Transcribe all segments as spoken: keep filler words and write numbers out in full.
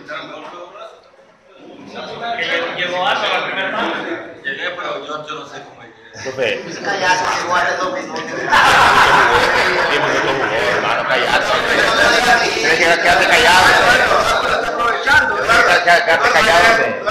Llegó algo la primera parte. Llegué, pero yo, yo no sé cómo llegué. Profe. Cállate, igual es dos minutos. diez minutos jugó, hermano, callado. Tienes que quedarte callado. Aprovechando. Quedarte callado.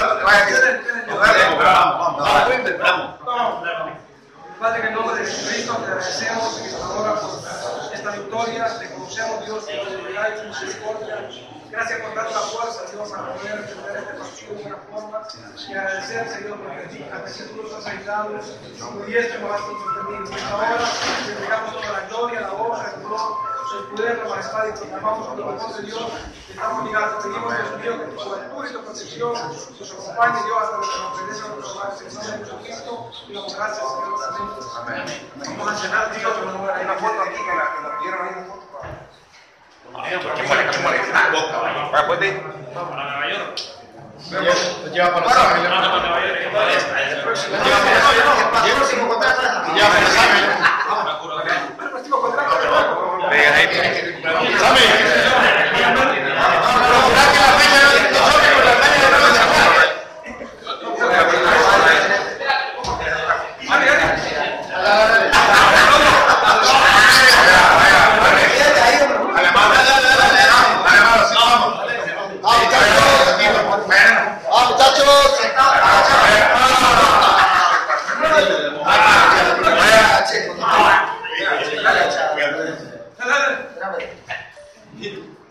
Padre, en el nombre de Jesucristo, te agradecemos en esta hora por esta victoria, reconocemos, Dios, tu fidelidad y tu misericordia. Gracias por dar la fuerza, Dios, a poder entender este partido de una forma y agradecer, Señor, porque a ti, a ti tú nos has ayudado, tu diestra nos has sostenido. En esta hora te entregamos toda la gloria, la honra, el honor, el poder, la majestad y proclamamos con la voz de Dios. Te estamos ligando, pedimos, Dios mío, que tu cobertura y tu protección nos acompañe, Dios, hasta lo que nos regrese a nuestros hogares. En el nombre de Jesucristo, y damos gracias, Señor. Amén. Vamos a cenar, Dios, hay una foto aquí que la pidieron ahí, una foto. ¿Qué molesta? ¿Qué molesta? ¿Para puede? Vamos a Nueva York. Lo lleva para Los Ángeles. Vamos a Nueva York. Lleva para Los Ángeles. Venga, ahí. ¿Sabe?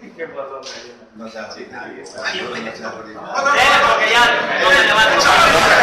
No sea así, nadie. Porque ya no me levanto.